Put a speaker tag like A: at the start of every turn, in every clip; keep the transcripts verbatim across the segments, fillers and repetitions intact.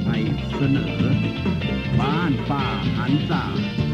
A: ไทยเสนอบ้านป่าหันษา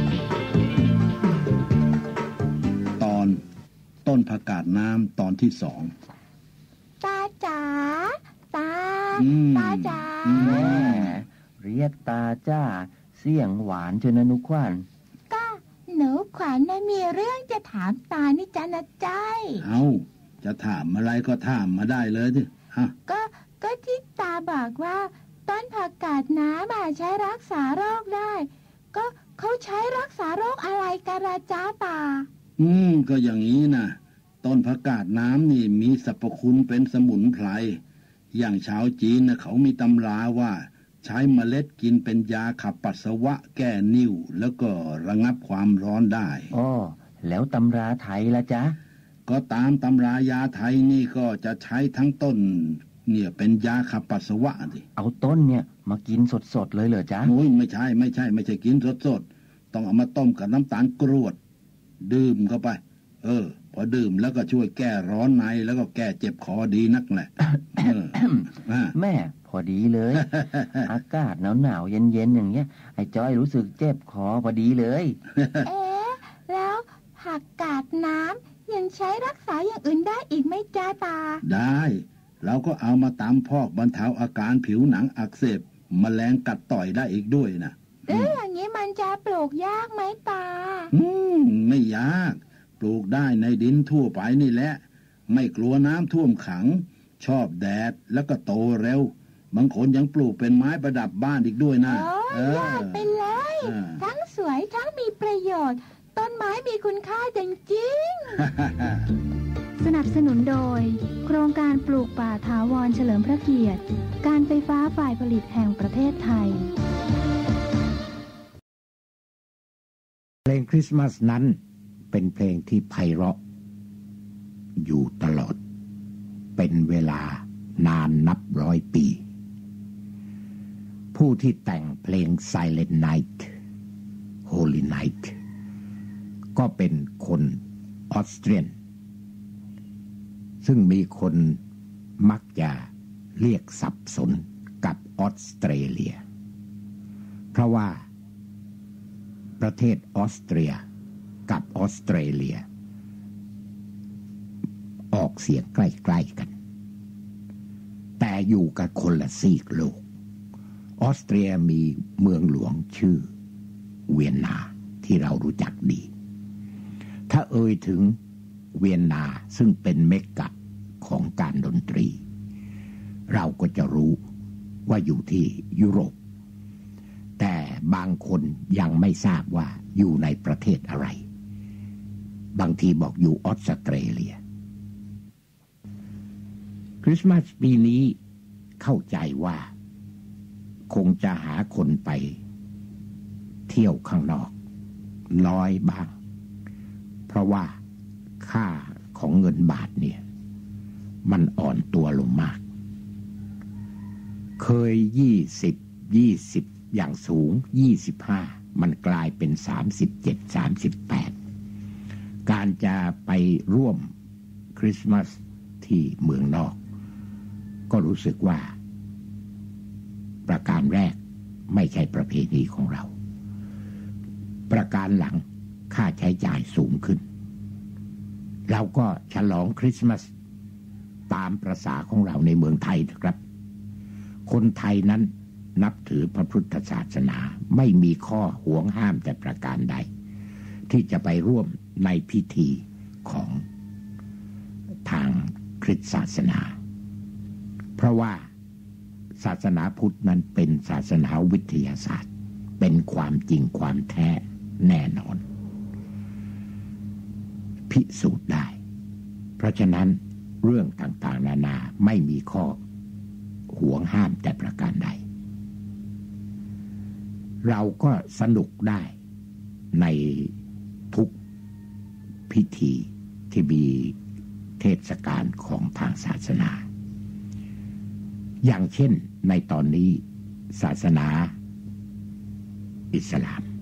A: ตอนต้นผักกาดน้ำตอนที่สอง
B: ตาจ๋าตาตาจ๋า
C: แม่เรียกตาจ้าเสียงหวานเจนะนุขวัญ
B: ก็หนูขวัญน่ะมีเรื่องจะถามตานี่จ้ะนะจ้าย
A: เอาจะถามอะไรก็ถามมาได้เลยสิฮะ
B: ก็ก็ที่ตาบอกว่าต้นผักกาดน้ำมาใช้รักษาโรคได้ก็เขาใช้รักษาโรคอะไรกันล่ะจ้าตา
A: อืมก็อย่างนี้นะต้นผักกาดน้ำนี่มีสรรพคุณเป็นสมุนไพรอย่างชาวจีนนะเขามีตำราว่าใช้เมล็ดกินเป็นยาขับปัสสาวะแก้นิ่วแล้วก็ระงับความร้อนได้
C: อ๋อแล้วตำราไทยล่ะจ๊ะ
A: ก็ตามตำรายาไทยนี่ก็จะใช้ทั้งต้นเนี่ยเป็นยาขับปัสสาวะดิ
C: เอาต้นเนี่ยมากินสดๆเลยเหรอจ๊ะ
A: โอ้ยไม่ใช่ไม่ใช่ไม่ใช่กินสดๆต้องเอามาต้มกับน้ำตาลกรวดดื่มเข้าไปเออพอดื่มแล้วก็ช่วยแก้ร้อนในแล้วก็แก้เจ็บคอดีนักแหละ
C: แม่พอดีเลย อากาศหนาวๆเย็นๆอย่างเงี้ยไอ้จ้อยรู้สึกเจ็บคอพอดีเลย
B: เอ๊ะแล้วผักกาดน้ำยังใช้รักษาอย่างอื่นได้อีกไหมจ้าตา
A: ได้เราก็เอามาตำพอกบรรเทาอาการผิวหนังอักเสบแมลงกัดต่อยได้อีกด้วยนะ
B: เอ๊ะอย่างนี้มันจะปลูกยากไหมตา
A: อืมไม่ยากปลูกได้ในดินทั่วไปนี่แหละไม่กลัวน้ำท่วมขังชอบแดดแล้วก็โตเร็วบางคนยังปลูกเป็นไม้ประดับบ้านอีกด้วยนะ
B: โอ้ยอดไปเลยทั้งสวยทั้งมีประโยชน์ต้นไม้มีคุณค่าจริง
D: ๆ สนับสนุนโดยโครงการปลูกป่าถาวรเฉลิมพระเกียรติการไฟฟ้าฝ่ายผลิตแห่งประเทศไทย
E: เพลงคริสต์มาสนั้นเป็นเพลงที่ไพเราะอยู่ตลอดเป็นเวลานานนับร้อยปีผู้ที่แต่งเพลง Silent Night Holy Night ก็เป็นคนออสเตรียนซึ่งมีคนมักจะเรียกสับสนกับออสเตรเลียเพราะว่าประเทศออสเตรียกับออสเตรเลียออกเสียงใกล้ๆกันแต่อยู่กับคนละซีกโลกออสเตรียมีเมืองหลวงชื่อเวียนนาที่เรารู้จักดีถ้าเอ่ยถึงเวียนนาซึ่งเป็นเมกะของการดนตรีเราก็จะรู้ว่าอยู่ที่ยุโรปแต่บางคนยังไม่ทราบว่าอยู่ในประเทศอะไรบางทีบอกอยู่ออสเตรเลียคริสต์มาสปีนี้เข้าใจว่าคงจะหาคนไปเที่ยวข้างนอกน้อยบ้างเพราะว่าค่าของเงินบาทเนี่ยมันอ่อนตัวลงมากเคยยี่สิบ ยี่สิบอย่างสูงยี่สิบห้ามันกลายเป็นสามสิบเจ็ด สามสิบแปดการจะไปร่วมคริสต์มาสที่เมืองนอกก็รู้สึกว่าประการแรกไม่ใช่ประเพณีของเราประการหลังค่าใช้จ่ายสูงขึ้นเราก็ฉลองคริสต์มาสตามประสาของเราในเมืองไทยนะครับคนไทยนั้นนับถือพระพุทธศาสนาไม่มีข้อห่วงห้ามแต่ประการใดที่จะไปร่วมในพิธีของทางคริสตศาสนาเพราะว่าศาสนาพุทธนั้นเป็นศาสนาวิทยาศาสตร์เป็นความจริงความแท้แน่นอนพิสูจน์ได้เพราะฉะนั้นเรื่องต่างๆนานาไม่มีข้อห่วงห้ามแต่ประการใดเราก็สนุกได้ในทุกพิธีที่มีเทศกาลของทางศาสนาอย่างเช่นในตอนนี้ศาสนาอิสลาม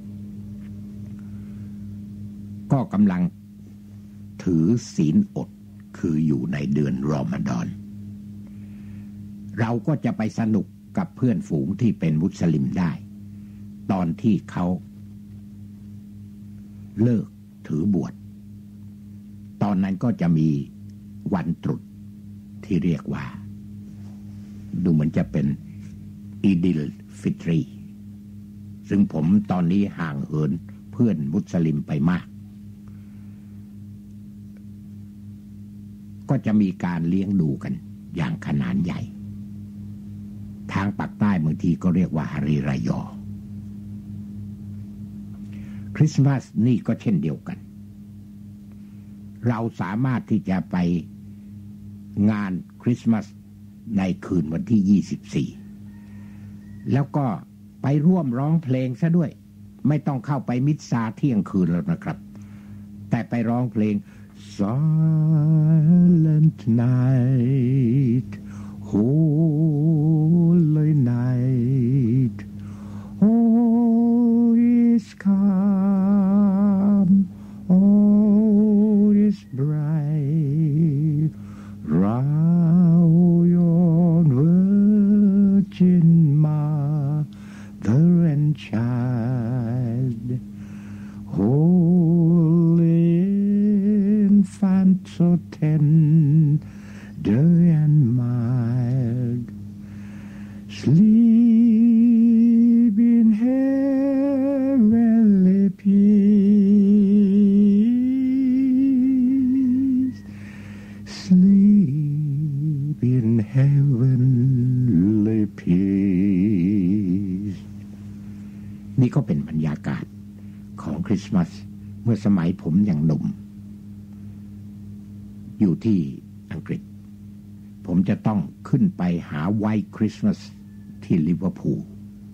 E: ก็กำลังถือศีลอดคืออยู่ในเดือนรอมฎอนเราก็จะไปสนุกกับเพื่อนฝูงที่เป็นมุสลิมได้ตอนที่เขาเลิกถือบวชตอนนั้นก็จะมีวันตรุษที่เรียกว่าดูเหมือนจะเป็นอีดิลฟิตรีซึ่งผมตอนนี้ห่างเหินเพื่อนมุสลิมไปมากก็จะมีการเลี้ยงดูกันอย่างขนาดใหญ่ทางปากใต้บางทีก็เรียกว่าฮาริรายอคริสต์มาสนี่ก็เช่นเดียวกันเราสามารถที่จะไปงานคริสต์มาสในคืนวันที่ยี่สิบสี่แล้วก็ไปร่วมร้องเพลงซะด้วยไม่ต้องเข้าไปมิสซาเที่ยงคืนแล้วนะครับแต่ไปร้องเพลง Silent night Holy night All is calm All is bright Round yon virgin mother and child Holy infant so tender and mild Sleep in heavenly peace Sleep in heavenly peace นี่ก็เป็นบรรยากาศของคริสต์มาสเมื่อสมัยผมยังหนุ่มอยู่ที่อังกฤษผมจะต้องขึ้นไปหาไวท์คริสต์มาสที่ลิเวอร์พูล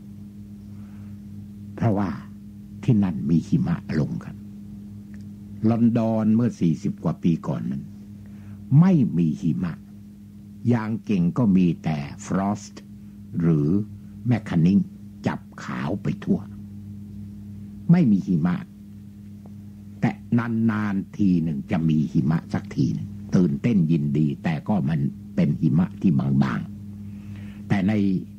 E: เพราะว่าที่นั่นมีหิมะลงครับลอนดอนเมื่อสี่สิบกว่าปีก่อนนั้นไม่มีหิมะอย่างเก่งก็มีแต่ฟรอสต์หรือแมคคานิงจับขาวไปทั่วไม่มีหิมะแต่นานๆทีหนึ่งจะมีหิมะสักทีนึงตื่นเต้นยินดีแต่ก็มันเป็นหิมะที่บางๆแต่ใน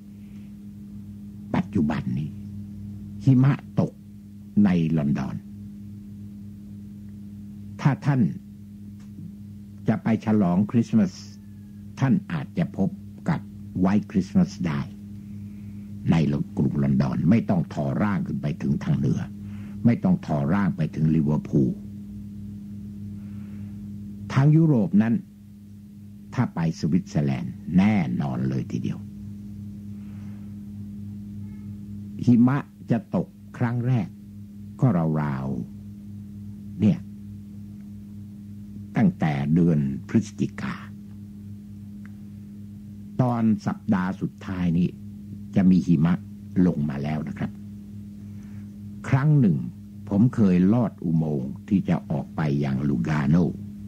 E: ปัจจุบันนี้หิมะตกในลอนดอนถ้าท่านจะไปฉลองคริสต์มาสท่านอาจจะพบกับไวท์คริสต์มาสได้ในกรุงลอนดอนไม่ต้องถ่อร่างขึ้นไปถึงทางเหนือไม่ต้องถ่อร่างไปถึงลิเวอร์พูลทางยุโรปนั้นถ้าไปสวิตเซอร์แลนด์แน่นอนเลยทีเดียวหิมะจะตกครั้งแรกก็ราวๆเนี่ยตั้งแต่เดือนพฤศจิกาตอนสัปดาห์สุดท้ายนี้จะมีหิมะลงมาแล้วนะครับครั้งหนึ่งผมเคยลอดอุโมงค์ที่จะออกไปยังลูกาโน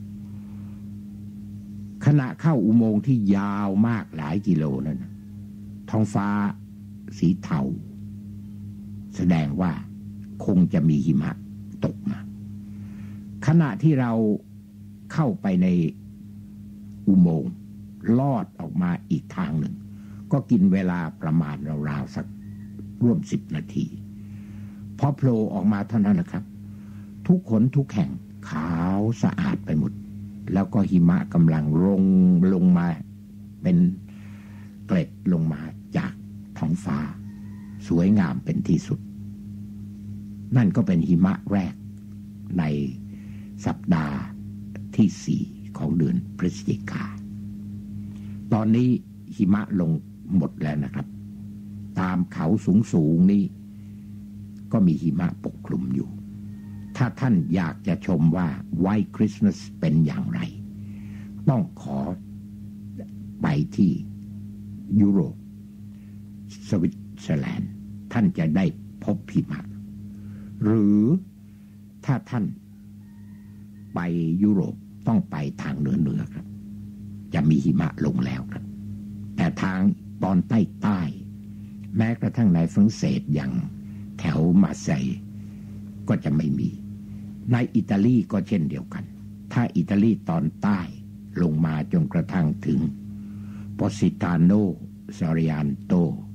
E: ขณะเข้าอุโมงค์ที่ยาวมากหลายกิโลนั้นท้องฟ้าสีเทาแสดงว่าคงจะมีหิมะตกมาขณะที่เราเข้าไปในอุโมงค์ลอดออกมาอีกทางหนึ่งก็กินเวลาประมาณราวๆสักร่วมสิบนาทีพอโผล่ออกมาเท่านั้นนะครับทุกคนทุกแห่งขาวสะอาดไปหมดแล้วก็หิมะกำลังลงลงมาเป็นเกล็ดลงมาจากท้องฟ้าสวยงามเป็นที่สุดนั่นก็เป็นหิมะแรกในสัปดาห์ที่สี่ของเดือนพฤศจิกาตอนนี้หิมะลงหมดแล้วนะครับตามเขาสูงๆนี่ก็มีหิมะปกคลุมอยู่ถ้าท่านอยากจะชมว่าไวท์คริสต์มาสเป็นอย่างไรต้องขอไปที่ยุโรปสวิตเซอร์แลนด์ท่านจะได้พบหิมะหรือถ้าท่านไปยุโรปต้องไปทางเหนือเหนือครับจะมีหิมะลงแล้วครับแต่ทางตอนใต้ใต้แม้กระทั่งในฝรั่งเศสอย่างแถวมาร์เซย์ก็จะไม่มีในอิตาลีก็เช่นเดียวกันถ้าอิตาลีตอนใต้ลงมาจนกระทั่งถึงโปซิตาโนซาริอันโต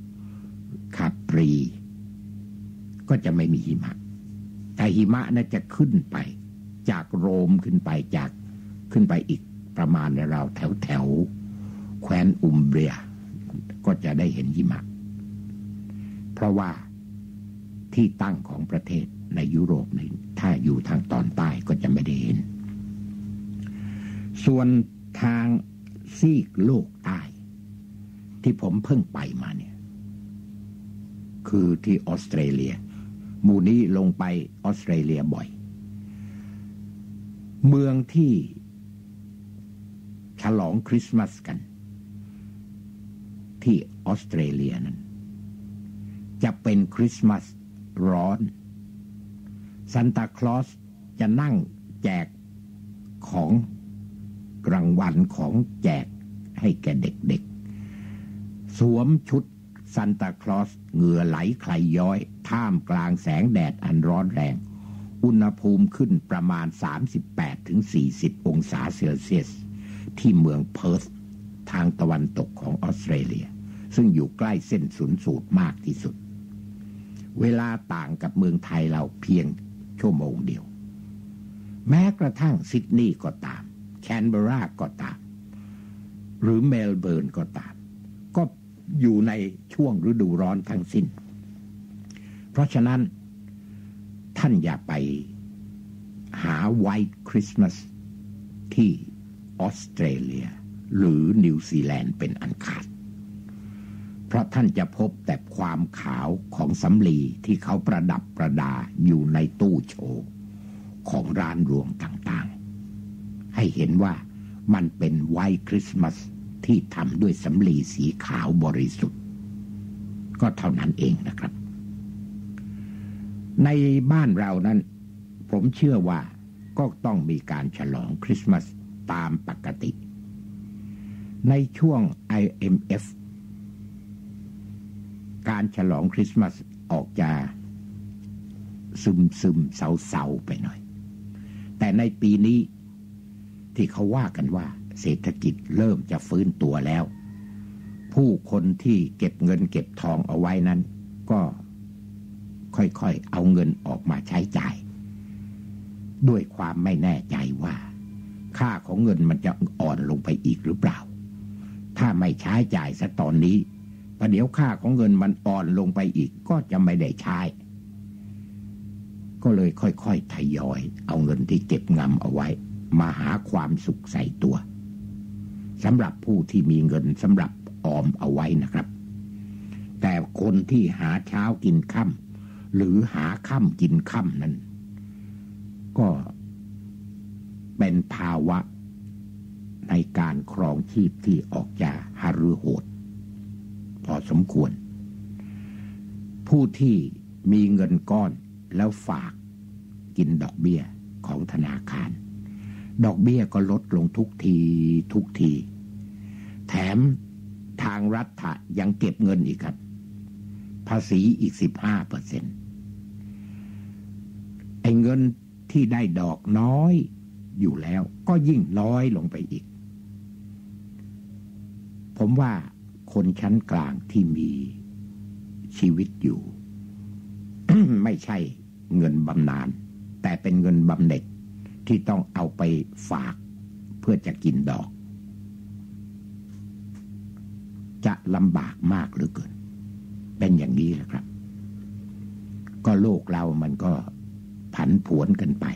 E: ก็จะไม่มีหิมะแต่หิมะน่าจะขึ้นไปจากโรมขึ้นไปจากขึ้นไปอีกประมาณราวแถวแถวแคว้นอุมเบรียก็จะได้เห็นหิมะเพราะว่าที่ตั้งของประเทศในยุโรปนี่ถ้าอยู่ทางตอนใต้ก็จะไม่ได้เห็นส่วนทางซีกโลกใต้ที่ผมเพิ่งไปมาเนี่ยคือที่ออสเตรเลียหมู่นี้ลงไปออสเตรเลียบ่อยเมืองที่ฉลองคริสต์มาสกันที่ออสเตรเลียนั้นจะเป็นคริสต์มาสร้อนซานตาคลอสจะนั่งแจกของรางวัลของแจกให้แก่เด็กๆสวมชุดซานตาคลอสเหงื่อไหลใครย้อยท่ามกลางแสงแดดอันร้อนแรงอุณหภูมิขึ้นประมาณ สามสิบแปดถึงสี่สิบ องศาเซลเซียสที่เมืองเพิร์ธทางตะวันตกของออสเตรเลียซึ่งอยู่ใกล้เส้นศูนย์สูตรมากที่สุดเวลาต่างกับเมืองไทยเราเพียงชั่วโมงเดียวแม้กระทั่งซิดนีย์ก็ตามแคนเบอร์ราก็ตามหรือเมลเบิร์นก็ตามก็อยู่ในช่วงฤดูร้อนทั้งสิ้นเพราะฉะนั้นท่านอย่าไปหาไวท์คริสต์มาสที่ออสเตรเลียหรือนิวซีแลนด์เป็นอันขาดเพราะท่านจะพบแต่ความขาวของสำลีที่เขาประดับประดาอยู่ในตู้โชว์ของร้านรวงต่างๆให้เห็นว่ามันเป็นไวท์คริสต์มาสที่ทำด้วยสำลีสีขาวบริสุทธิ์ก็เท่านั้นเองนะครับในบ้านเรานั้นผมเชื่อว่าก็ต้องมีการฉลองคริสต์มาสตามปกติในช่วง ไอ เอ็ม เอฟ การฉลองคริสต์มาสออกจะซึมซึมเศร้าเศร้าไปหน่อยแต่ในปีนี้ที่เขาว่ากันว่าเศรษฐกิจเริ่มจะฟื้นตัวแล้วผู้คนที่เก็บเงินเก็บทองเอาไว้นั้นก็ค่อยๆเอาเงินออกมาใช้จ่ายด้วยความไม่แน่ใจว่าค่าของเงินมันจะอ่อนลงไปอีกหรือเปล่าถ้าไม่ใช้จ่ายซะตอนนี้ประเดี๋ยวค่าของเงินมันอ่อนลงไปอีกก็จะไม่ได้ใช้ก็เลยค่อยๆทยอยเอาเงินที่เก็บงำเอาไว้มาหาความสุขใส่ตัวสำหรับผู้ที่มีเงินสำหรับออมเอาไว้นะครับแต่คนที่หาเช้ากินค่ำหรือหาค่ำกินค่ำนั้นก็เป็นภาวะในการครองชีพที่ออกจะหฤโหดพอสมควรผู้ที่มีเงินก้อนแล้วฝากกินดอกเบี้ยของธนาคารดอกเบี้ยก็ลดลงทุกทีทุกทีแถมทางรัฐยังเก็บเงินอีกครับภาษีอีก สิบห้าเปอร์เซ็นต์ ไอ้เงินที่ได้ดอกน้อยอยู่แล้วก็ยิ่งน้อยลงไปอีกผมว่าคนชั้นกลางที่มีชีวิตอยู่ ไม่ใช่เงินบำนาญแต่เป็นเงินบำเหน็จที่ต้องเอาไปฝากเพื่อจะกินดอกจะลำบากมากเหลือเกินเป็นอย่างนี้แหละครับก็โลกเรามันก็ผันผวนกันไป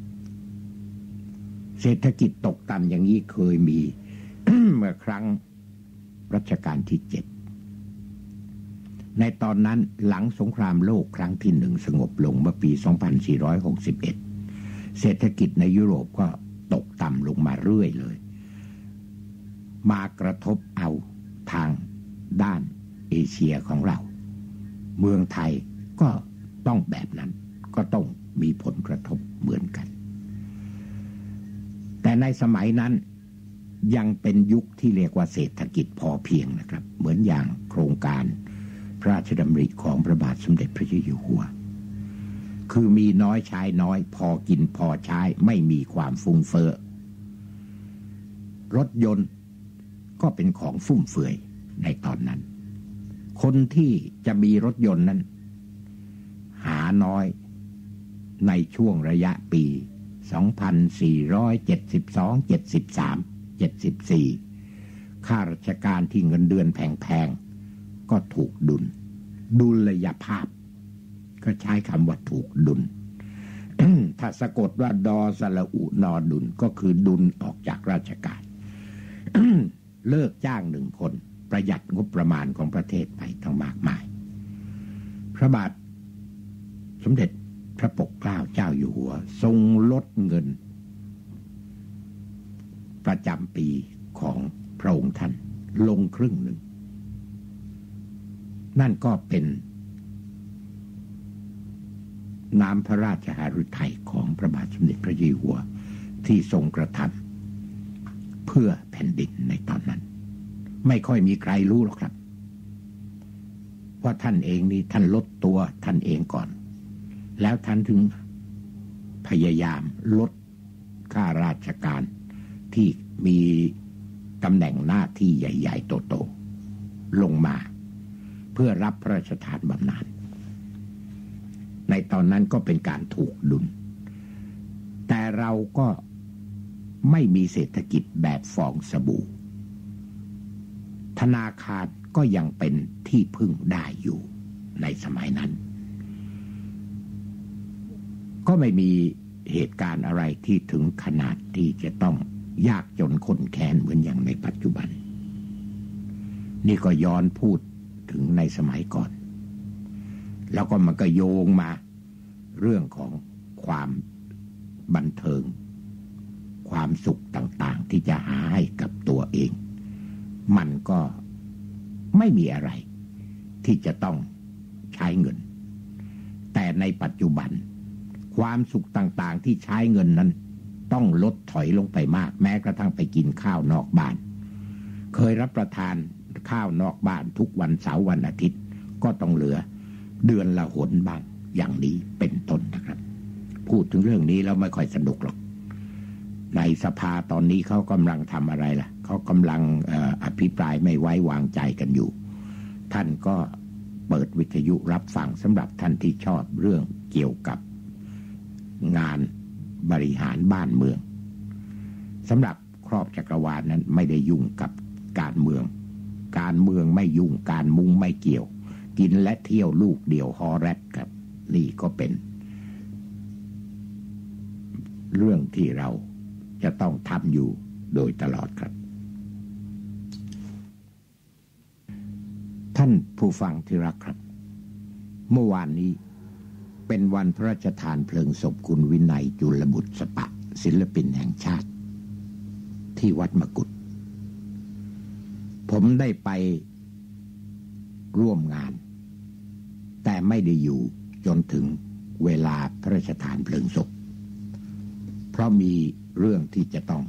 E: เศรษฐกิจตกต่ำอย่างนี้เคยมี เมื่อครั้งรัชกาลที่เจ็ดในตอนนั้นหลังสงครามโลกครั้งที่หนึ่งสงบลงเมื่อปี สองพันสี่ร้อยหกสิบเอ็ด เศรษฐกิจในยุโรปก็ตกต่ำลงมาเรื่อยเลยมากระทบเอาทางด้านเอเชียของเราเมืองไทยก็ต้องแบบนั้นก็ต้องมีผลกระทบเหมือนกันแต่ในสมัยนั้นยังเป็นยุคที่เรียกว่าเศรษฐกิจพอเพียงนะครับเหมือนอย่างโครงการพระราชดำริของพระบาทสมเด็จพระเจ้าอยู่หัวคือมีน้อยใช้น้อยพอกินพอใช้ไม่มีความฟุ่มเฟ้อรถยนต์ก็เป็นของฟุ่มเฟือยในตอนนั้นคนที่จะมีรถยนต์นั้นหาน้อยในช่วงระยะปี สองพันสี่ร้อยเจ็ดสิบสอง เจ็ดสิบสาม เจ็ดสิบสี่ ข้าราชการที่เงินเดือนแพงๆก็ถูกดุลดุลยภาพก็ใช้คำว่าถูกดุล ถ้าสะกดว่าดอสระอุนอดุลก็คือดุลออกจากราชการ เลิกจ้างหนึ่งคนประหยัดงบประมาณของประเทศไปทั้งมากมายพระบาทสมเด็จพระปกเกล้าเจ้าอยู่หัวทรงลดเงินประจำปีของพระองค์ท่านลงครึ่งหนึ่งนั่นก็เป็นน้ำพระราชหฤทัยของพระบาทสมเด็จพระเจ้าอยู่หัวที่ทรงกระทำเพื่อแผ่นดินในตอนนั้นไม่ค่อยมีใครรู้หรอกครับว่าท่านเองนี่ท่านลดตัวท่านเองก่อนแล้วท่านถึงพยายามลดข้าราชการที่มีตำแหน่งหน้าที่ใหญ่ๆโตๆลงมาเพื่อรับพระราชทานบำนาญในตอนนั้นก็เป็นการถูกดุลแต่เราก็ไม่มีเศรษฐกิจแบบฟองสบู่ธนาคารก็ยังเป็นที่พึ่งได้อยู่ในสมัยนั้นก็ไม่มีเหตุการณ์อะไรที่ถึงขนาดที่จะต้องยากจนข้นแค้นเหมือนอย่างในปัจจุบันนี่ก็ย้อนพูดถึงในสมัยก่อนแล้วก็มันก็โยงมาเรื่องของความบันเทิงความสุขต่างๆที่จะหาให้กับตัวเองมันก็ไม่มีอะไรที่จะต้องใช้เงินแต่ในปัจจุบันความสุขต่างๆที่ใช้เงินนั้นต้องลดถอยลงไปมากแม้กระทั่งไปกินข้าวนอกบ้านเคยรับประทานข้าวนอกบ้านทุกวันเสาร์วันอาทิตย์ก็ต้องเหลือเดือนละหนบ้างอย่างนี้เป็นต้นนะครับพูดถึงเรื่องนี้แล้วไม่ค่อยสนุกหรอกในสภาตอนนี้เขากำลังทำอะไรล่ะเขากำลังเอ่ออภิปรายไม่ไว้วางใจกันอยู่ท่านก็เปิดวิทยุรับฟังสำหรับท่านที่ชอบเรื่องเกี่ยวกับงานบริหารบ้านเมืองสำหรับครอบจักรวาลนั้นไม่ได้ยุ่งกับการเมืองการเมืองไม่ยุ่งการมุงไม่เกี่ยวกินและเที่ยวลูกเดี่ยวฮอแรดครับนี่ก็เป็นเรื่องที่เราจะต้องทำอยู่โดยตลอดครับท่านผู้ฟังที่รักครับเมื่อวานนี้เป็นวันพระราชทานเพลิงศพคุณวินัยจุลบุตรสปะศิลปินแห่งชาติที่วัดมกุฏผมได้ไปร่วมงานแต่ไม่ได้อยู่จนถึงเวลาพระราชทานเพลิงศพเพราะมีเรื่องที่จะต้อง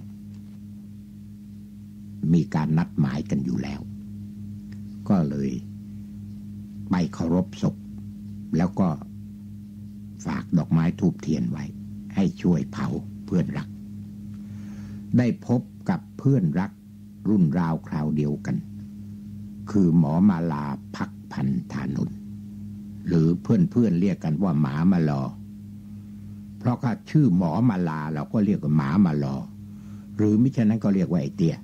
E: มีการนัดหมายกันอยู่แล้วก็เลยไปเคารพศพแล้วก็ฝากดอกไม้ธูปเทียนไว้ให้ช่วยเผาเพื่อนรักได้พบกับเพื่อนรักรุ่นราวคราวเดียวกันคือหมอมาลาภักพันธานนท์หรือเพื่อนๆเรียกกันว่าหมามารอเพราะถ้าชื่อหมอมาลาเราก็เรียกว่าหมามารอหรือมิฉะนั้นก็เรียกว่าไอเตี้ย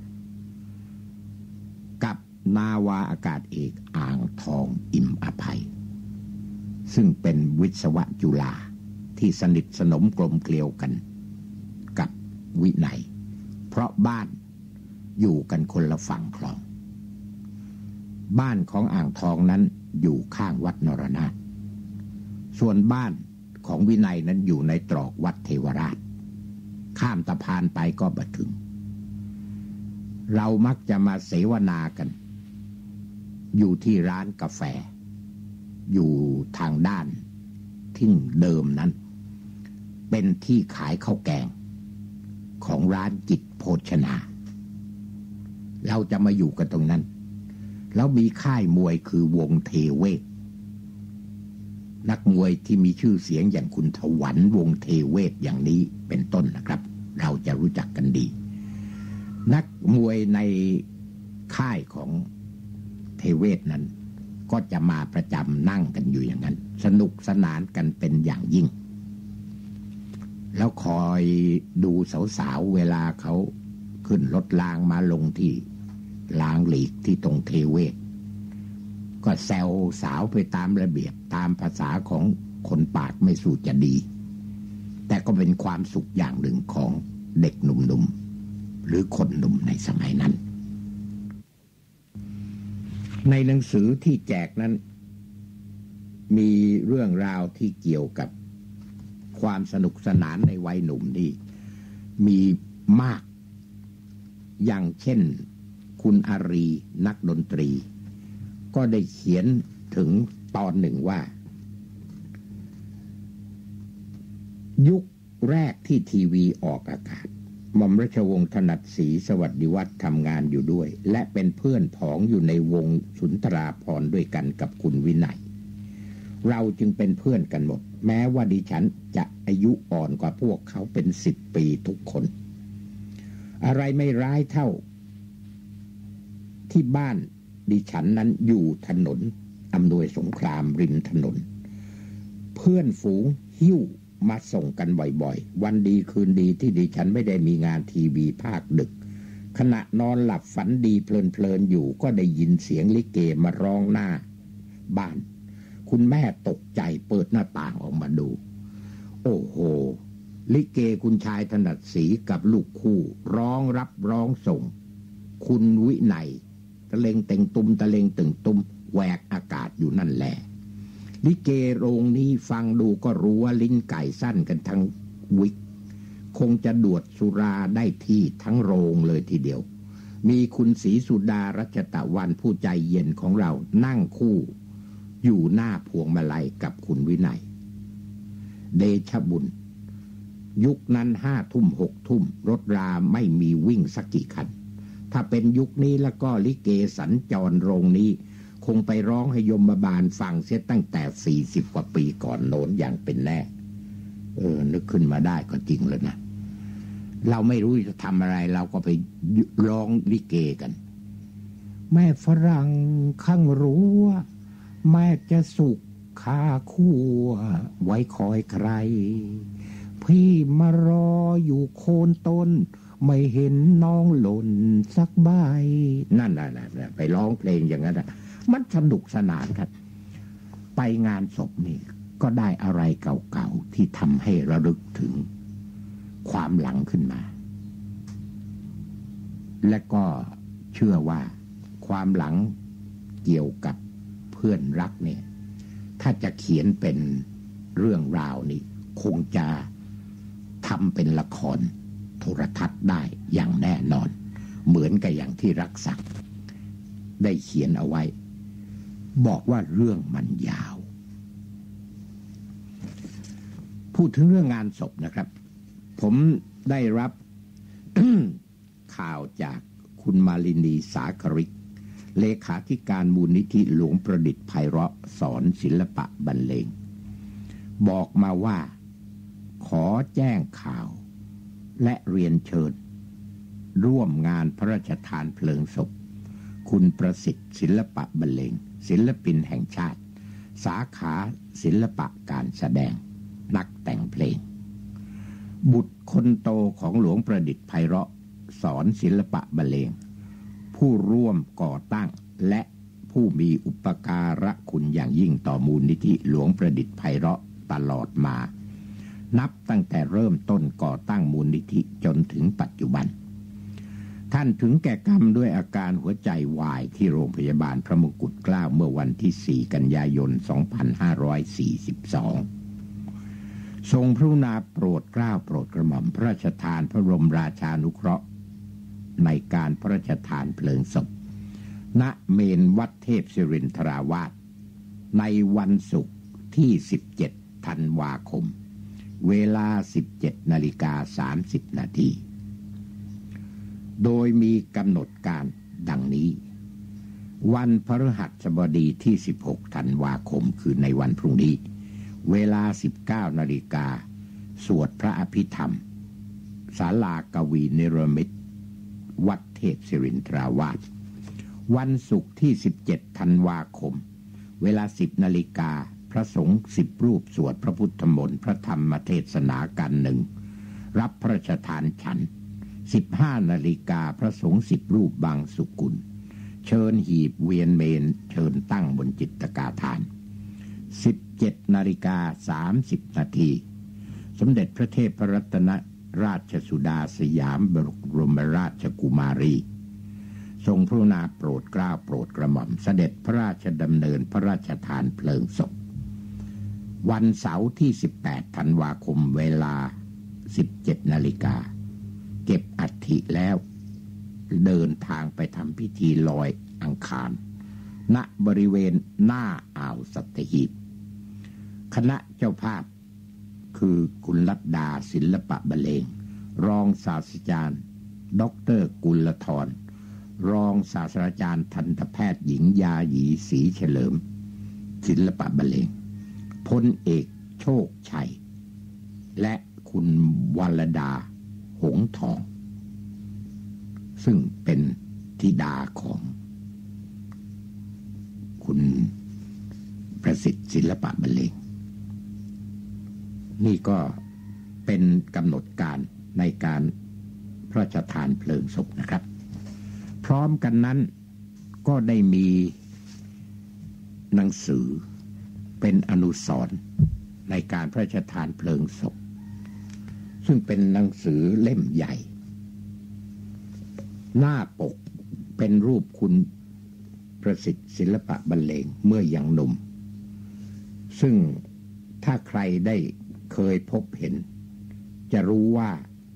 E: กับนาวาอากาศเอกอ่างทองอิ่มอภัยซึ่งเป็นวิศวะจุฬาที่สนิทสนมกลมเกลียวกันกับวินัยเพราะบ้านอยู่กันคนละฝั่งคลองบ้านของอ่างทองนั้นอยู่ข้างวัดนรนาถส่วนบ้านของวินัยนั้นอยู่ในตรอกวัดเทวราชข้ามสะพานไปก็มาถึงเรามักจะมาเสวนากันอยู่ที่ร้านกาแฟอยู่ทางด้านที่เดิมนั้นเป็นที่ขายข้าวแกงของร้านกิจโภชนาเราจะมาอยู่กันตรงนั้นแล้วมีค่ายมวยคือวงเทเวศนักมวยที่มีชื่อเสียงอย่างคุณถวันวงเทเวศอย่างนี้เป็นต้นนะครับเราจะรู้จักกันดีนักมวยในค่ายของเทเวศนั้นก็จะมาประจำนั่งกันอยู่อย่างนั้นสนุกสนานกันเป็นอย่างยิ่งแล้วคอยดูสาวๆเวลาเขาขึ้นรถรางมาลงที่รางหลีกที่ตรงเทเวศก็แซวสาวไปตามระเบียบตามภาษาของคนปากไม่สู้จะดีแต่ก็เป็นความสุขอย่างหนึ่งของเด็กหนุ่มๆหรือคนหนุ่มในสมัยนั้นในหนังสือที่แจกนั้นมีเรื่องราวที่เกี่ยวกับความสนุกสนานในวัยหนุ่มนี่มีมากอย่างเช่นคุณอารีนักดนตรีก็ได้เขียนถึงตอนหนึ่งว่ายุคแรกที่ทีวีออกอากาศหม่อมราชวงศ์ถนัดศรีสวัสดิวัฒน์ทำงานอยู่ด้วยและเป็นเพื่อนผองอยู่ในวงสุนทราภรณ์ด้วยกันกับคุณวินัยเราจึงเป็นเพื่อนกันหมดแม้ว่าดิฉันจะอายุอ่อนกว่าพวกเขาเป็นสิบปีทุกคนอะไรไม่ร้ายเท่าที่บ้านดิฉันนั้นอยู่ถนนอำนวยสงครามริมถนนเพื่อนฝูงหิ้วมาส่งกันบ่อยๆวันดีคืนดีที่ดิฉันไม่ได้มีงานทีวีภาคดึกขณะนอนหลับฝันดีเพลินๆอยู่ก็ได้ยินเสียงลิเกมาร้องหน้าบ้านคุณแม่ตกใจเปิดหน้าต่างออกมาดูโอ้โหลิเกคุณชายถนัดศรีกับลูกคู่ร้องรับร้องส่งคุณวินัยตะเลงเต็งตุ้มตะเลงตึงตุ้มแหวกอากาศอยู่นั่นแหละลิเกโรงนี้ฟังดูก็รู้ว่าลิ้นไก่สั้นกันทั้งวิกคงจะดวดสุราได้ที่ทั้งโรงเลยทีเดียวมีคุณศรีสุดารัชตะวันผู้ใจเย็นของเรานั่งคู่อยู่หน้าพวงมาลัยกับคุณวินัยเดชบุญยุคนั้นห้าทุ่มหกทุ่มรถราไม่มีวิ่งสักกี่คันถ้าเป็นยุคนี้แล้วก็ลิเกสัญจรโรงนี้คงไปร้องให้ยมบาลฟังเสียตั้งแต่สี่สิบกว่าปีก่อนโน้นอย่างเป็นแน่เออนึกขึ้นมาได้ก็จริงเลยนะเราไม่รู้จะทำอะไรเราก็ไปร้องลิเกกันแม่ฝรั่งข้างรั้วแม่จะสุกคาคั่วไว้คอยใครพี่มารออยู่โคนต้นไม่เห็นน้องหล่นสักใบนั่นน่ะไปร้องเพลงอย่างนั้นนะมันสนุกสนานครับไปงานศพนี่ก็ได้อะไรเก่าๆที่ทำให้ระลึกถึงความหลังขึ้นมาและก็เชื่อว่าความหลังเกี่ยวกับเพื่อนรักเนี่ยถ้าจะเขียนเป็นเรื่องราวนี่คงจะทำเป็นละครโทรทัศน์ได้อย่างแน่นอนเหมือนกับอย่างที่รักศักดิ์ได้เขียนเอาไว้บอกว่าเรื่องมันยาวพูดถึงเรื่องงานศพนะครับผมได้รับ ข่าวจากคุณมาลินีสาคริกเลขาธิการมูลนิธิหลวงประดิษฐ์ไพเราะสอนศิลปะบรรเลงบอกมาว่าขอแจ้งข่าวและเรียนเชิญร่วมงานพระราชทานเพลิงศพคุณประสิทธิ์ศิลปะบรรเลงศิลปินแห่งชาติสาขาศิลปะการแสดงนักแต่งเพลงบุตรคนโตของหลวงประดิษฐ์ไพเราะสอนศิลปะบรรเลงผู้ร่วมก่อตั้งและผู้มีอุปการะคุณอย่างยิ่งต่อมูลนิธิหลวงประดิษฐ์ไพเราะตลอดมานับตั้งแต่เริ่มต้นก่อตั้งมูลนิธิจนถึงปัจจุบันท่านถึงแก่กรรมด้วยอาการหัวใจวายที่โรงพยาบาลพระมงกุฎเกล้าเมื่อวันที่สี่กันยายนสองพันห้าร้อยสี่สิบสองทรงพระกรุณาโปรดเกล้าโปรดกระหม่อมพระราชทานพระบรมราชานุเคราะห์ในการพระราชทานเพลิงศพณเมนวัดเทพศิรินทราวาสในวันศุกร์ที่สิบเจ็ดธันวาคมเวลา สิบเจ็ดนาฬิกาสามสิบนาทีโดยมีกำหนดการดังนี้วันพฤหัสบดีที่สิบหกธันวาคมคือในวันพรุ่งนี้เวลา สิบเก้านาฬิกาสวดพระอภิธรรมศาลากวีนิรมิตวัดเทพศิรินทราวาสวันศุกร์ที่สิบเจ็ดธันวาคมเวลาสิบนาฬิกาพระสงฆ์สิบรูปสวดพระพุทธมนต์พระธรรมเทศนากันหนึ่งรับพระราชทานฉันสิบห้านาฬิกาพระสงฆ์สิบรูปบางสุกุลเชิญหีบเวียนเมนเชิญตั้งบนจิตกาฐานสิบเจ็ดนาฬิกาสามสิบนาทีสมเด็จพระเทพรัตนราชสุดาสยามบรมราชกุมารีทรงพระกรุณาโปรดเกล้าโปรดกระหม่อมเสด็จพระราชดำเนินพระราชทานเพลิงศพวันเสาร์ที่สิบแปดธันวาคมเวลาสิบเจ็ดนาฬิกาเก็บอัฐิแล้วเดินทางไปทำพิธีลอยอังคารณบริเวณหน้าอ่าวสัตหีบคณะเจ้าภาพคือคุณลัดดาศิลปะบรรเลงรองศาสตราจารย์ดร.กุลธรรองศาสตราจารย์ทันตแพทย์หญิงยาหยีศรีเฉลิมศิลปะบรรเลงพลเอกโชคชัยและคุณวรดาหงทองซึ่งเป็นธิดาของคุณประสิทธิ์ศิลปะบรรเลงนี่ก็เป็นกำหนดการในการพระราชทานเพลิงศพนะครับพร้อมกันนั้นก็ได้มีหนังสือเป็นอนุสรณ์ในการพระราชทานเพลิงศพซึ่งเป็นหนังสือเล่มใหญ่หน้าปกเป็นรูปคุณประสิทธิ์ศิลปะบรรเลงเมื่อยังหนุ่มซึ่งถ้าใครได้เคยพบเห็นจะรู้ว่า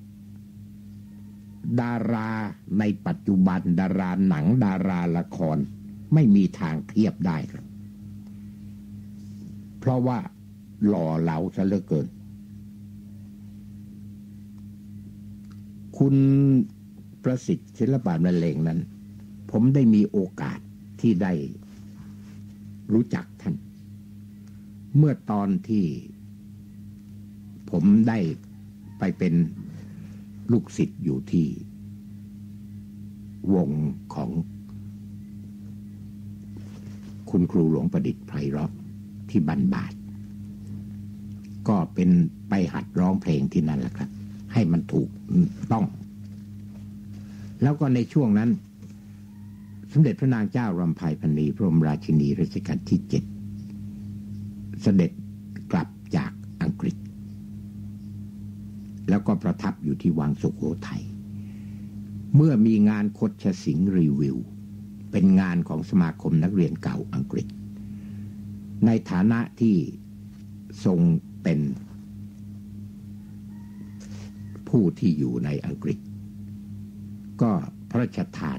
E: ดาราในปัจจุบันดาราหนังดาราละครไม่มีทางเทียบได้ครับเพราะว่าหล่อเหลาซะเหลือเกินคุณประสิทธิ์ศิลปะบรรเลงนั้นผมได้มีโอกาสที่ได้รู้จักท่านเมื่อตอนที่ผมได้ไปเป็นลูกศิษย์อยู่ที่วงของคุณครูหลวงประดิษฐ์ไพเราะที่บันบาทก็เป็นไปหัดร้องเพลงที่นั่นแหละครับให้มันถูกต้องแล้วก็ในช่วงนั้นสมเด็จพระนางเจ้ารำไพพรรณีพระบรมราชินีรัชกาลที่เจ็ดเสด็จกลับจากอังกฤษแล้วก็ประทับอยู่ที่วังสุโขทัยเมื่อมีงานคชสิงห์รีวิวเป็นงานของสมาคมนักเรียนเก่าอังกฤษในฐานะที่ทรงเป็นผู้ที่อยู่ในอังกฤษก็พระราชทาน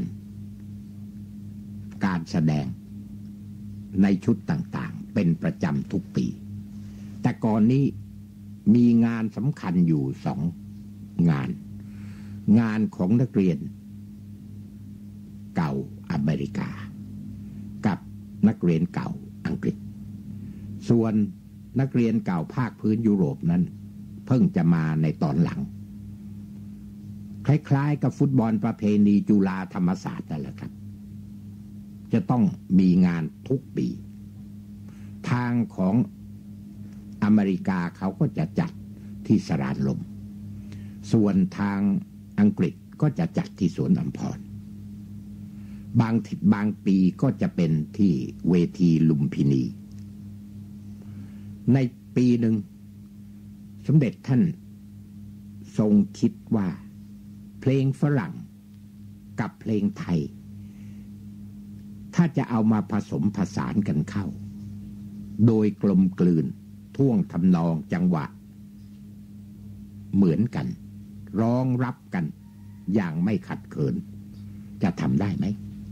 E: การแสดงในชุดต่างๆเป็นประจำทุกปีแต่ก่อนนี้มีงานสำคัญอยู่สองงานงานของนักเรียนเก่าอเมริกากับนักเรียนเก่าอังกฤษส่วนนักเรียนเก่าภาคพื้นยุโรปนั้นเพิ่งจะมาในตอนหลังคล้ายๆกับฟุตบอลประเพณีจุฬาธรรมศาสตร์นั่นแหละครับจะต้องมีงานทุกปีทางของอเมริกาเขาก็จะจัดที่สรานลมส่วนทางอังกฤษก็จะจัดที่สวนอัมพรบางทิศบางปีก็จะเป็นที่เวทีลุมพินีในปีหนึ่งสมเด็จท่านทรงคิดว่าเพลงฝรั่งกับเพลงไทยถ้าจะเอามาผสมผสานกันเข้าโดยกลมกลืนท่วงทำนองจังหวะเหมือนกันร้องรับกันอย่างไม่ขัดเขินจะทำได้ไหม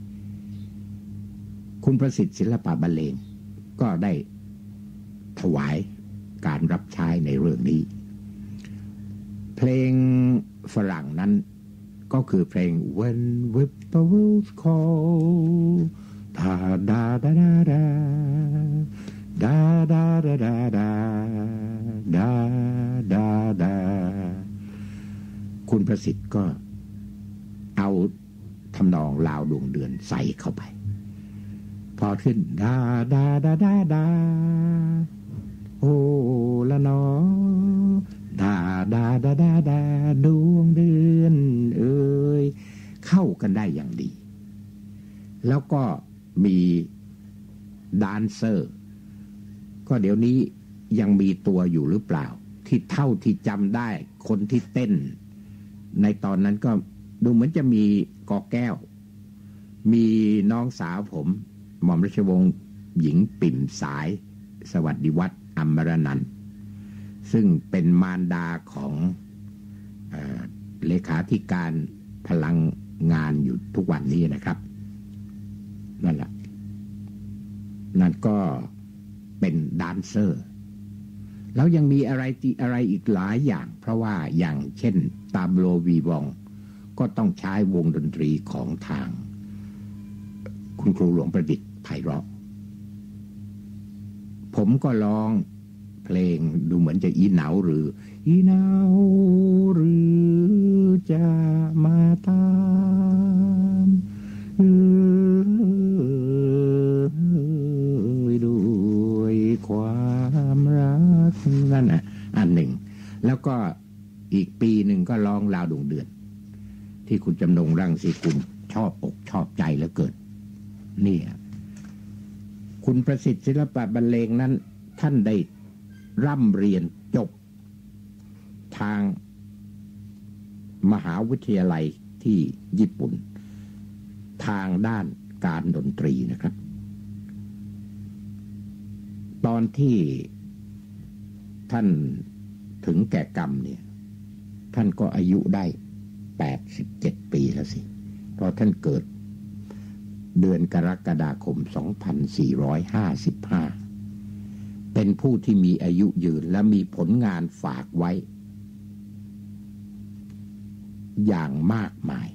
E: คุณประสิทธิ์ศิลปะบรรเลงก็ได้ถวายการรับใช้ในเรื่องนี้เพลงฝรั่งนั้นก็คือเพลง When Whippoorwills Call ดาดาดาดาดาดาดาดาดาดาดาดาดาคุณประสิทธิ์ก็เอาทำนองลาวดวงเดือนใส่เข้าไปพพอขึ้นดาดาดาดาดาโอ้ละนอดาดาดาดาดาดวงเดือนเอ้ยเข้ากันได้อย่างดีแล้วก็มีแดนเซอร์ก็เดี๋ยวนี้ยังมีตัวอยู่หรือเปล่าที่เท่าที่จำได้คนที่เต้นในตอนนั้นก็ดูเหมือนจะมีกอแก้วมีน้องสาวผมหม่อมราชวงศ์หญิงปิ่มสายสวัสดิวัฒน์อมรนันท์ซึ่งเป็นมารดาของเอ่อเลขาธิการพลังงานอยู่ทุกวันนี้นะครับนั่นแหละนั่นก็เป็นแดนเซอร์แล้วยังมีอะไรที่อะไรอีกหลายอย่างเพราะว่าอย่างเช่นตาโบลวีวองก็ต้องใช้วงดนตรีของทางคุณครูหลวงประดิษฐ์ไพเราะผมก็ร้องเพลงดูเหมือนจะอีเหนาหรืออีเหนาหรือจะมาตามด้วยความรักนั่นน่ะอันหนึ่งแล้วก็อีกปีหนึ่งก็ร้องลาวดวงเดือนที่คุณจำนงรังสีกุลชอบอกชอบใจเหลือเกินเนี่ยคุณประสิทธิ์ศิลปะบรรเลงนั้นท่านได้ร่ำเรียนจบทางมหาวิทยาลัยที่ญี่ปุ่นทางด้านการดนตรีนะครับตอนที่ท่านถึงแก่กรรมเนี่ยท่านก็อายุได้แปดสิบเจ็ดปีแล้วสิเพราะท่านเกิดเดือนกรกฎาคมสองพันสี่ร้อยห้าสิบห้าเป็นผู้ที่มีอายุยืนและมีผลงานฝากไว้อย่างมากมาย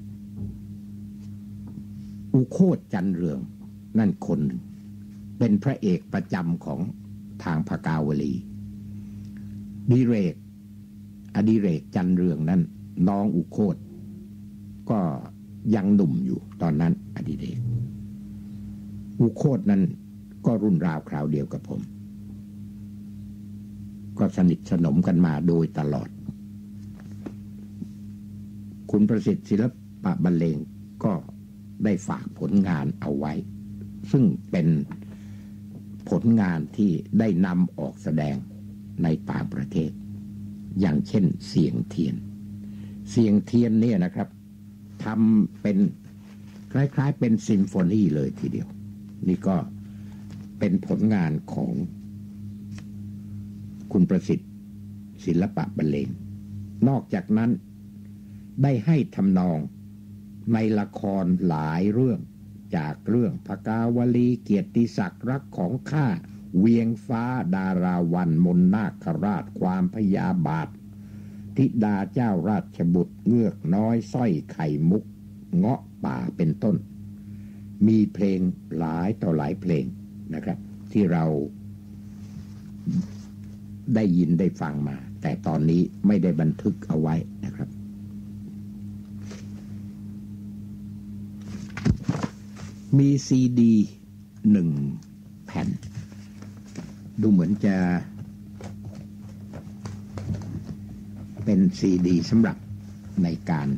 E: อุโคตจันเรืองนั่นคนหนึ่งเป็นพระเอกประจำของทางภกาวลีดิเรกอดิเรกจันเรืองนั้นน้องอุโคตก็ยังหนุ่มอยู่ตอนนั้นอดิเรกอุโคตนั้นก็รุ่นราวคราวเดียวกับผมก็สนิทสนมกันมาโดยตลอดคุณประสิทธิ์ศิลปะบรรเลงก็ได้ฝากผลงานเอาไว้ซึ่งเป็นผลงานที่ได้นำออกแสดงในต่างประเทศอย่างเช่นเสียงเทียนเสียงเทียนเนี่ยนะครับทำเป็นคล้ายๆเป็นซิมโฟนีเลยทีเดียวนี่ก็เป็นผลงานของคุณประสิทธิ์ศิลปะบรรเลงนอกจากนั้นได้ให้ทำนองในละครหลายเรื่องจากเรื่องภกาวลีเกียรติศักดิ์รักของข้าเวียงฟ้าดาราวันมนนาคราชความพยาบาทธิดาเจ้าราชบุตรเงือกน้อยสร้อยไข่มุกเงาะป่าเป็นต้นมีเพลงหลายต่อหลายเพลงนะครับที่เราได้ยินได้ฟังมาแต่ตอนนี้ไม่ได้บันทึกเอาไว้นะครับมีซีดีหนึ่งแผ่นดูเหมือนจะเป็นซีดีสำหรับในการ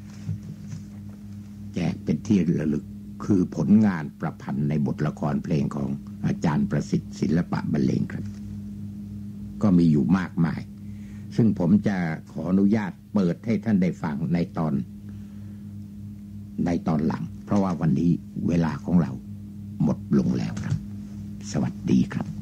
E: แจกเป็นที่ระลึกคือผลงานประพันธ์ในบทละครเพลงของอาจารย์ประสิทธิ์ศิลปะบรรเลงครับก็มีอยู่มากมายซึ่งผมจะขออนุญาตเปิดให้ท่านได้ฟังในตอนในตอนหลังเพราะว่าวันนี้เวลาของเราหมดลงแล้วครับสวัสดีครับ